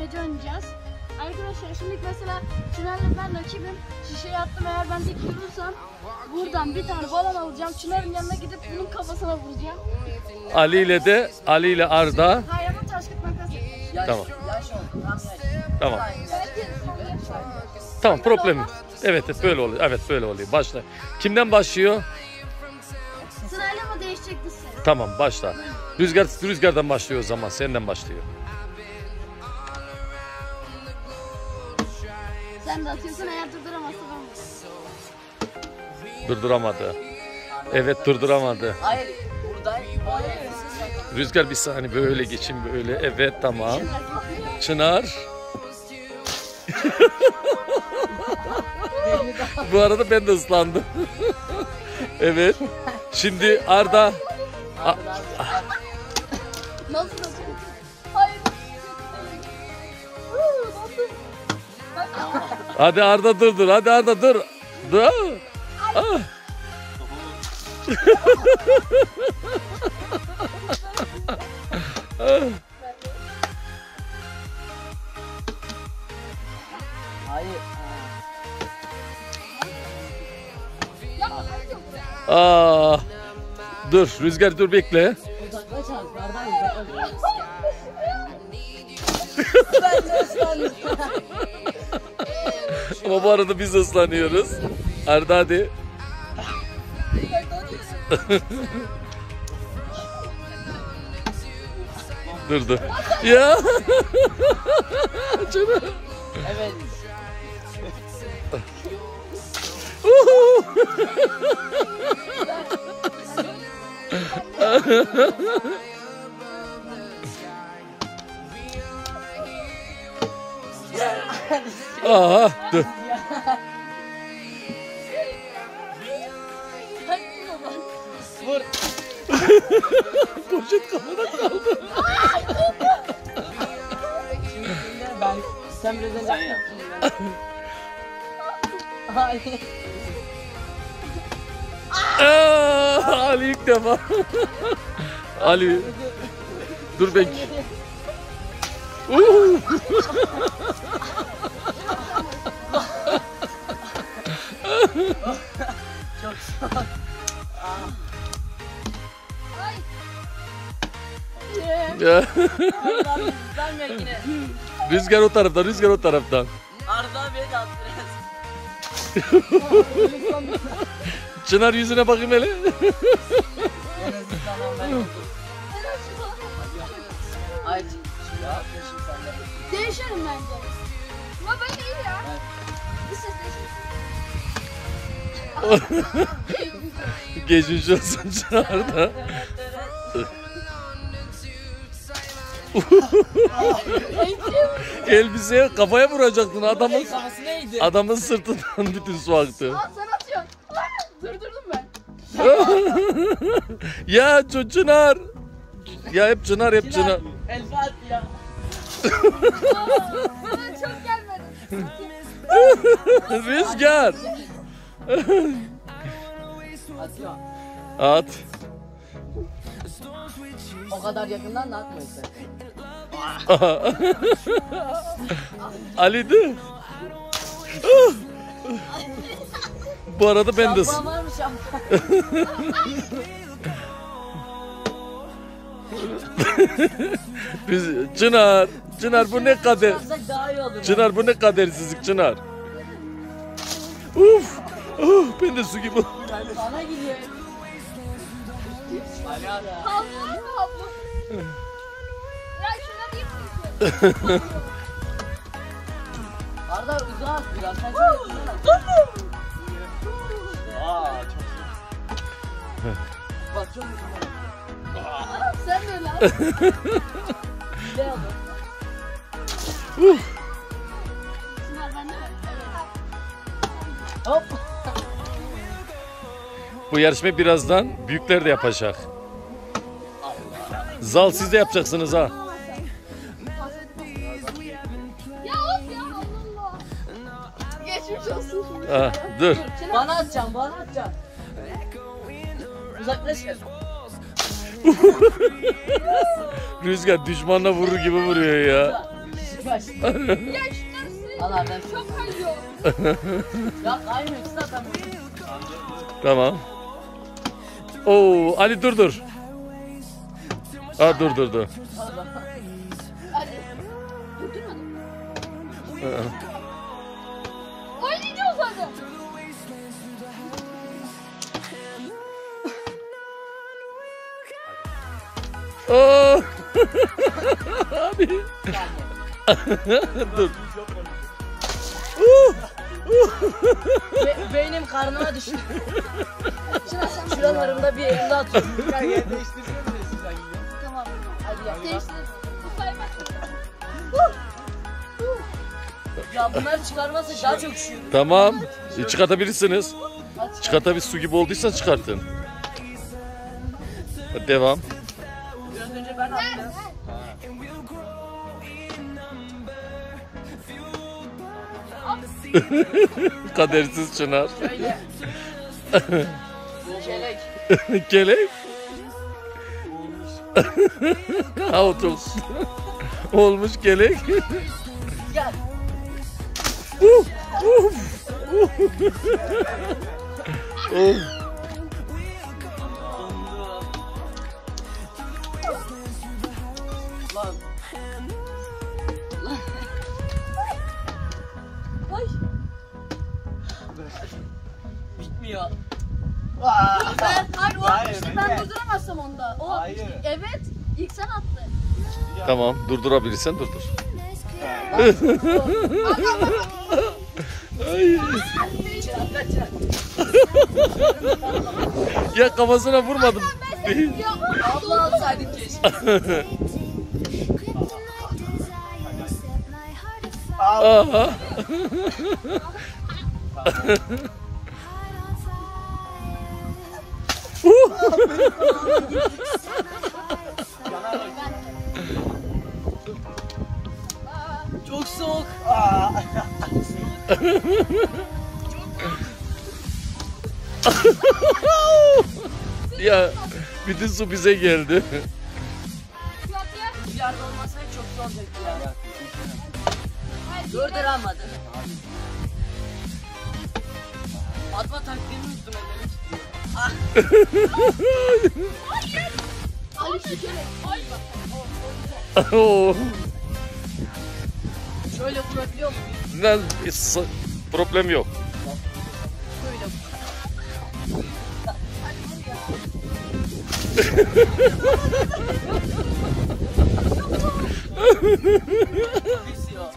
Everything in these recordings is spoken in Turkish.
bilmece oynayacağız. Arkadaşlar şimdi mesela Çınar'la ben rakibim. Şişeyi attım, eğer ben dik durursam buradan bir tane balon alacağım. Çınar'ın yanına gidip bunun kafasına vuracağım. Ali ile Arda. Hayır ama taş kağıt makas. Tamam. Yaş oldu. Tamam. Tamam, problem yok. Evet böyle oluyor. Evet böyle oluyor. Başla. Kimden başlıyor? Sırayla mı değişecek misin? Tamam, başla. Rüzgardan başlıyor o zaman. Senden başlıyor. Sen de atıyorsun, eğer durduramazsan ben. Durduramadı. Evet, durduramadı. Hayır. Burada. Rüzgar bir saniye böyle geçin böyle. Evet, tamam. Çınar. Bu arada ben de ıslandım. Evet. Şimdi Arda. Nasıl? Hayır. Hadi Arda dur. Hadi Arda dur. Dur. Ah. Hayır. Ah. Dur Rüzgar, dur bekle. Uzaklaş abi. Nereden uzaklaş? Ben de ıslandım. Ama bu arada biz ıslanıyoruz. Arda hadi. Durdu. Ya. Canım. Evet. Aha, dur. Vur. Poşet kafada kaldı. Ben sen biraz önce yaptın. Hayır. Ali ilk defa. Ali. Dur ben. Çok sağ ol. Ya. Allah'ım ıslanmıyor yine. Rüzgar o taraftan, Rüzgar o taraftan. Arda beni de at biraz. Çınar yüzüne bakayım hele. En azından ben Ay şimdi yapmışım sen de. Değişelim bence. Ama böyle iyi ya. Bir ses değişelim. Geçmiş olsun Çınar'da. Elbise kafaya vuracaktın adamın. Kafası neydi? Adamın sırtından bütün su aktı. Aa, sen atıyorsun. Durdurdum ben. Ya Çınar. Ya hep Çınar, hep Çınar. El Fatih ya. Bana çok gelmedi. Rüzgar. Atıyor. At. O kadar yakından da atma işte. Ali de. Bu arada ben de. Şampuan var mı şampuan? Çınar bu ne kader. Yapsak daha iyi olur. Çınar bu ne kadersizlik Çınar. Uf. Ben de su gibi. Bana gidiyor. Ali abi. Havlu var mı havlu? Ya şuna değil mi? Arda uzak biraz. Sen şöyle uzak. Aa çok iyi. Bak çok iyi. Sen de öyle. Ne oldu? Şunlar bende mi? Hop. Bu yarışmayı birazdan büyükler de yapacak. Zal siz de yapacaksınız ha. Ya of ya, Allah Allah. Geçmiş olsun şimdi. Ha, dur. Bana atacağım, bana atacağım. Uzaklaş. Rüzgar düşmanla vurur gibi vuruyor ya. kaçtı. Ya şunlar Al abi ben çok kayıyor. Ya kaymıyor ki zaten. Tamam. Oo Ali dur. Aa dur. Hadi. Durdurmadım. Oynayacağız hadi. Oo. Abi. Dur. Beynim karnıma düştü. Şuralarımda bir elimde atıyorum. Tamam. Hadi ya. Değiştir. Bu sayma. Ya bunları çıkarmazsa daha çok üşüyor. Tamam. Çıkartabilirsiniz. Çıkartabil su gibi olduysa çıkartın. Hadi devam. Biraz önce ben attım. Kadersiz Çınar. Şöyle. Kelek. Kelek. Auto. Olmuş kelek. Gel. Of. Lan. Ay. Bitmiyor. Hayır, Hayır, ben ben de. durduramazsam onda. O, Hayır. Evet. İlk sen attın. Tamam durdurabilirsen durdur. Ay. Ya kafasına vurmadım. Ya, Abla alsaydın keşke. Aha. Çok soğuk. Ya bütün su bize geldi. Rüzgarda olmasaydı çok zor olacaktı ya. Durduramadı. Atma taktiğini unuttum elleri tutuyor. Ali şekerek. Ay bak. Oo. Şöyle vurabiliyor muyum? Lan, problem yok. Böyle vur. Düşüyor.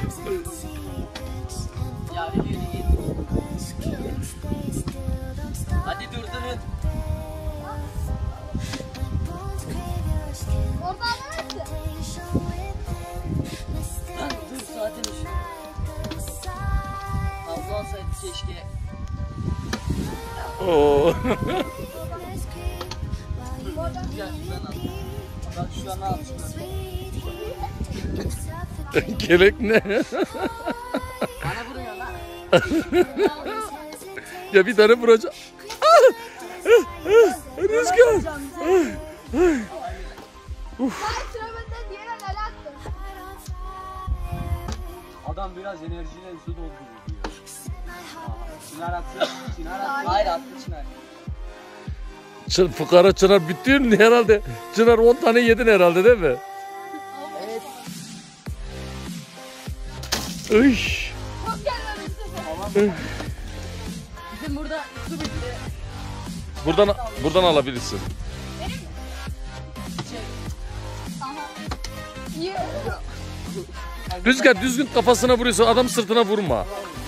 Ya bir yürü git. Hadi durdurun. Orada alamazsın. Lan dur zaten üşüyor. Abla olsaydı keşke. Oo. Gel şuradan al. Bak şu an al şunu. Kelek ne? Bana vuruyor lan. Ya bir tane vuracağım. Rüzgar. Sıra bende diğer el attı. Adam biraz enerjiyle su dolduruyor diyor. Çınar attı. Çınar attı. Hayır attı Çınar. Fukara Çınar bütün herhalde. Çınar 10 tane yedin herhalde değil mi? Evet. Iy. Çok gelmemişsin. Bizim burada su bitti. Buradan alabilirsin. Şey, Aha. İyi. Rüzgar düzgün kafasına vuruyorsun. Adam sırtına vurma.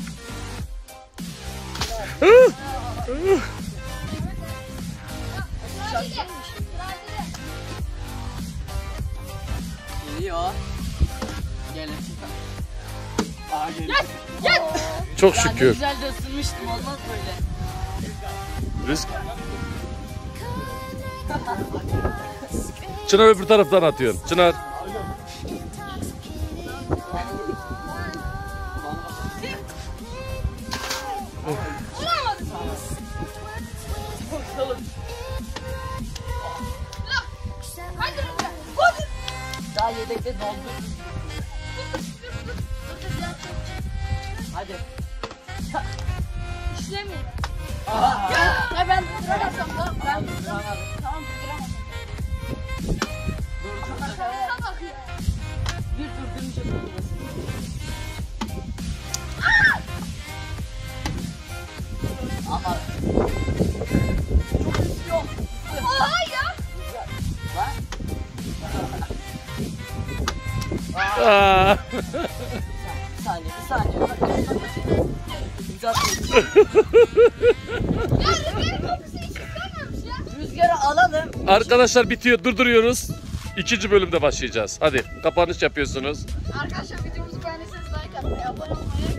geliyor. Gelin. Aa geliyor. Çok Ya ne şükür. güzel de ısınmıştım, olmaz böyle. Rüzgar. Çınar öbür taraftan atıyorsun. Çınar. Hadi Rüzgar. Hadi. Daha yedekte doldu. Hadi. İşlemiyor. Aha. Ya ben duramazsam da ben Duramadım. tamam duramazsam. Dur. Şansa bak ya. Dur dönüşe dur. Ama Yok. Oha ya. lan. Aa. Bir saniye. İmza Ya rüzgarın kokusu hiç çıkarmamış ya. Rüzgarı alalım. Arkadaşlar bitiyor. Durduruyoruz. İkinci bölümde başlayacağız. Hadi kapanış yapıyorsunuz. Arkadaşlar videomuzu beğendiyseniz like atmayı, abone olmayı